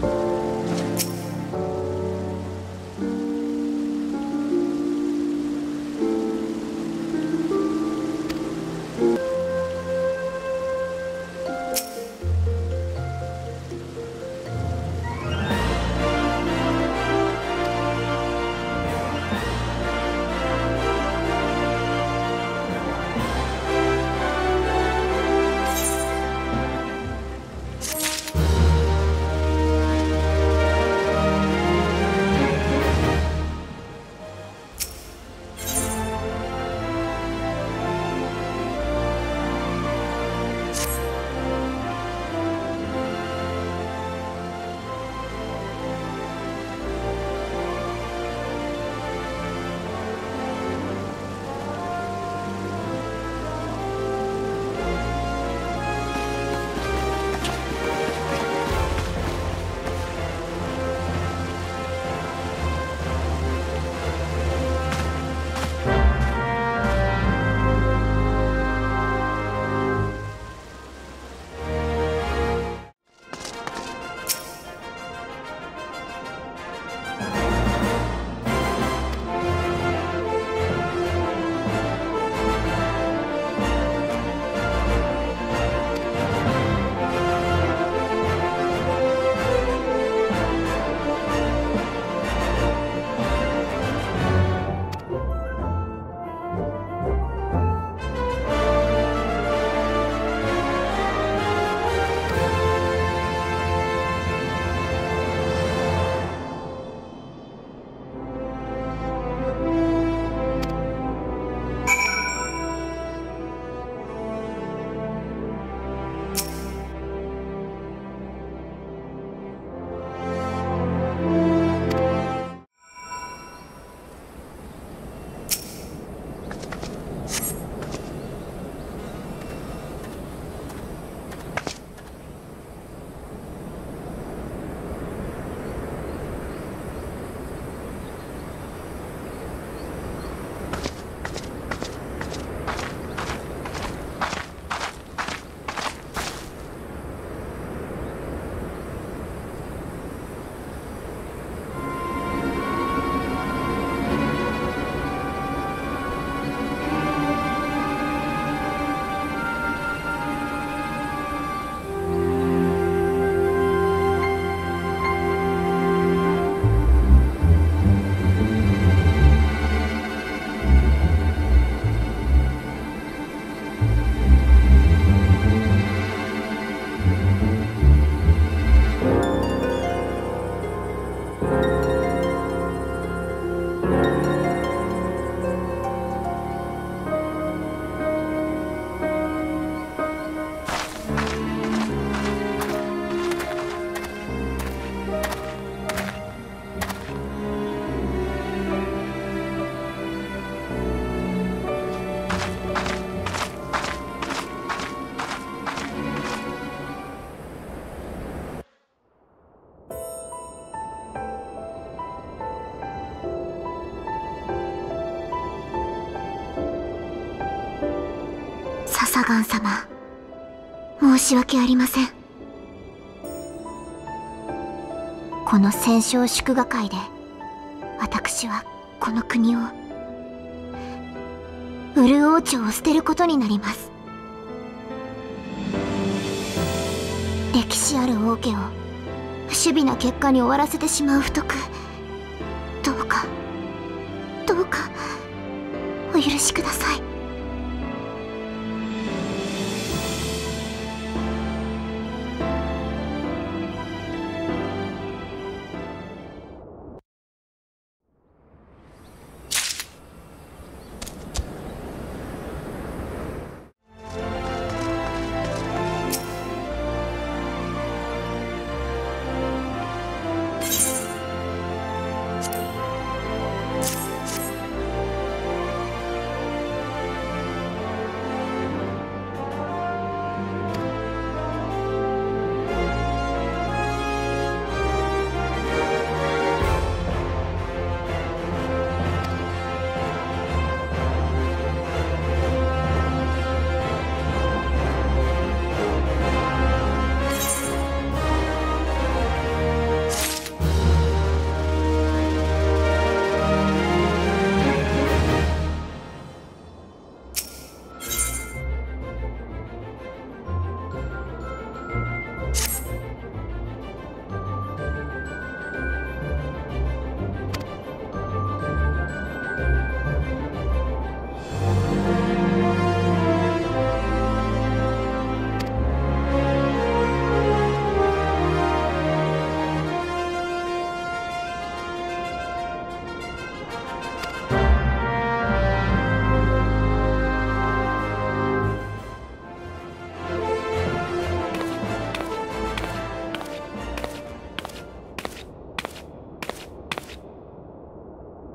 サガン様、申し訳ありません。この戦勝祝賀会で私はこの国を、ウル王朝を捨てることになります。歴史ある王家を不守備な結果に終わらせてしまう不徳、どうかお許しください。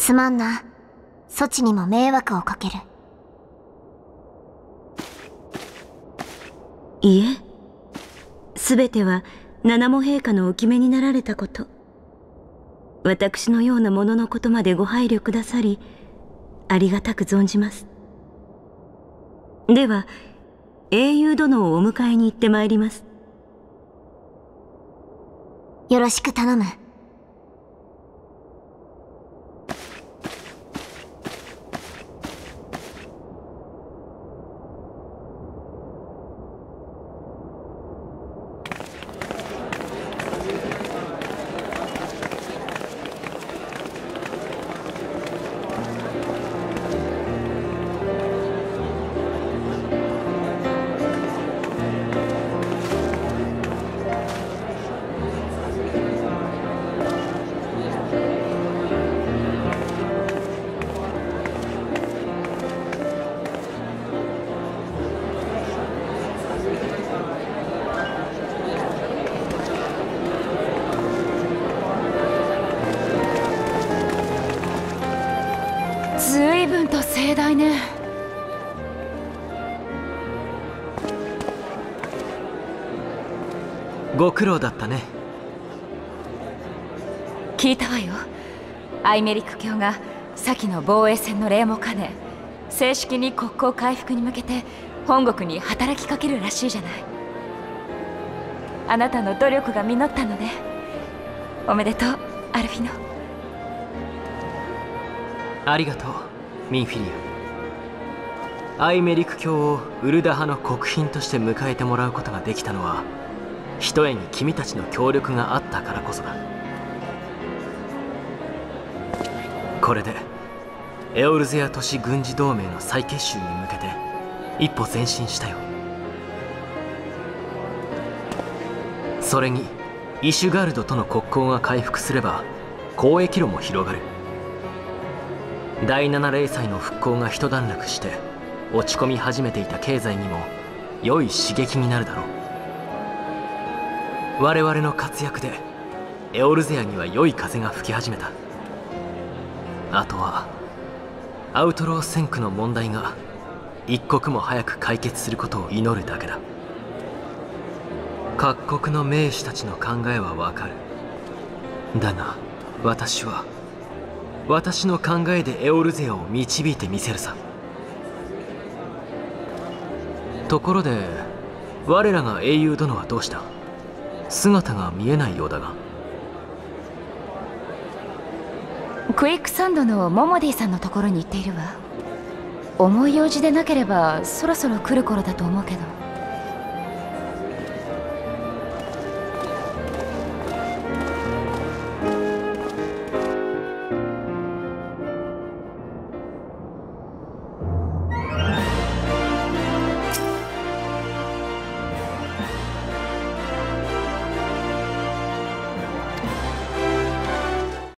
すまんな。そちにも迷惑をかける。 いえ、すべては七母陛下のお決めになられたこと。私のようなもののことまでご配慮くださり、ありがたく存じます。では、英雄殿をお迎えに行ってまいります。 よろしく頼む。 随分と盛大ね。 ご苦労だったね。 聞いたわよ。アイメリック卿が先の防衛戦の礼も兼ね、正式に国交回復に向けて本国に働きかけるらしいじゃない。あなたの努力が実ったのね。おめでとう、アルフィノ。 ありがとう、ミンフィリア。アイメリク卿をウルダ派の国賓として迎えてもらうことができたのは、ひとえに君たちの協力があったからこそだ。これでエオルゼア都市軍事同盟の再結集に向けて一歩前進したよ。それにイシュガルドとの国交が回復すれば交易路も広がる。第7零祭の復興が一段落して落ち込み始めていた経済にも良い刺激になるだろう。我々の活躍でエオルゼアには良い風が吹き始めた。あとはアウトロー戦区の問題が一刻も早く解決することを祈るだけだ。各国の名士たちの考えはわかる。だが私は私の考えでエオルゼアを導いてみせるさ。ところで我らが英雄殿はどうした？姿が見えないようだが。 クイックサンドのモモディさんのところに行っているわ。重い用事でなければそろそろ来る頃だと思うけど。